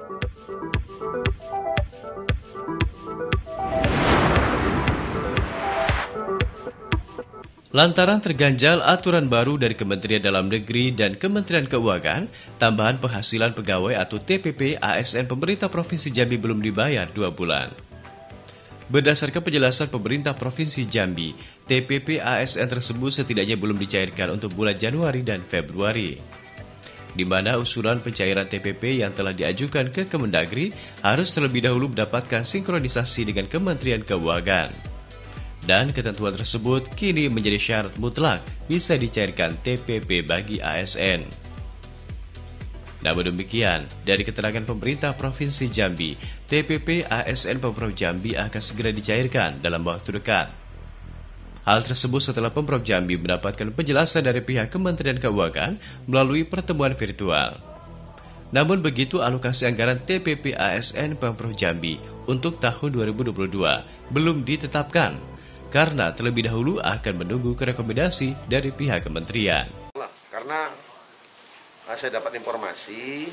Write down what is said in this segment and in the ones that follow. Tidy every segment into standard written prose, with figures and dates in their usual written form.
Lantaran terganjal aturan baru dari Kementerian Dalam Negeri dan Kementerian Keuangan, tambahan penghasilan pegawai atau TPP ASN pemerintah Provinsi Jambi belum dibayar 2 bulan. Berdasarkan penjelasan pemerintah Provinsi Jambi, TPP ASN tersebut setidaknya belum dicairkan untuk bulan Januari dan Februari, di mana usulan pencairan TPP yang telah diajukan ke Kemendagri harus terlebih dahulu mendapatkan sinkronisasi dengan Kementerian Keuangan. Dan ketentuan tersebut kini menjadi syarat mutlak bisa dicairkan TPP bagi ASN. Namun demikian, dari keterangan pemerintah Provinsi Jambi, TPP ASN Pemprov Jambi akan segera dicairkan dalam waktu dekat. Hal tersebut setelah Pemprov Jambi mendapatkan penjelasan dari pihak Kementerian Keuangan melalui pertemuan virtual. Namun begitu, alokasi anggaran TPP ASN Pemprov Jambi untuk tahun 2022 belum ditetapkan, karena terlebih dahulu akan menunggu rekomendasi dari pihak kementerian. Karena saya dapat informasi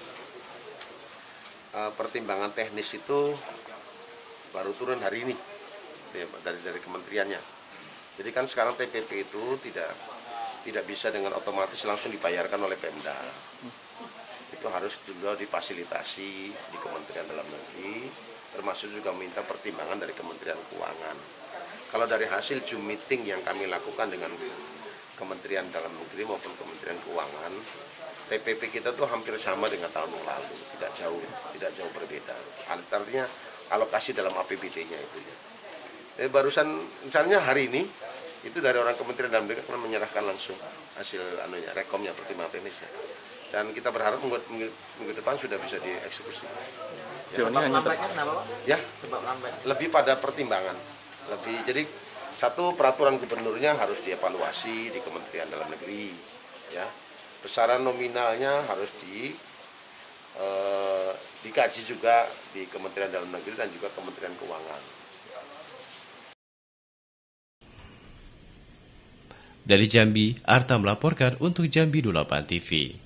pertimbangan teknis itu baru turun hari ini dari kementeriannya. Jadi kan sekarang TPP itu tidak bisa dengan otomatis langsung dibayarkan oleh Pemda. Itu harus juga difasilitasi di Kementerian Dalam Negeri, termasuk juga minta pertimbangan dari Kementerian Keuangan. Kalau dari hasil Zoom meeting yang kami lakukan dengan Kementerian Dalam Negeri maupun Kementerian Keuangan, TPP kita tuh hampir sama dengan tahun yang lalu, tidak jauh berbeda. Artinya alokasi dalam APBD-nya itu ya. Jadi barusan misalnya hari ini itu dari orang Kementerian Dalam Negeri akan menyerahkan langsung hasil rekomnya, pertimbangan teknisnya. Dan kita berharap minggu depan sudah bisa dieksekusi. Ya, lebih pada pertimbangan. Jadi satu, peraturan gubernurnya harus dievaluasi di Kementerian Dalam Negeri, ya. Besaran nominalnya harus dikaji juga di Kementerian Dalam Negeri dan juga Kementerian Keuangan. Dari Jambi, Arta melaporkan untuk Jambi 28 TV.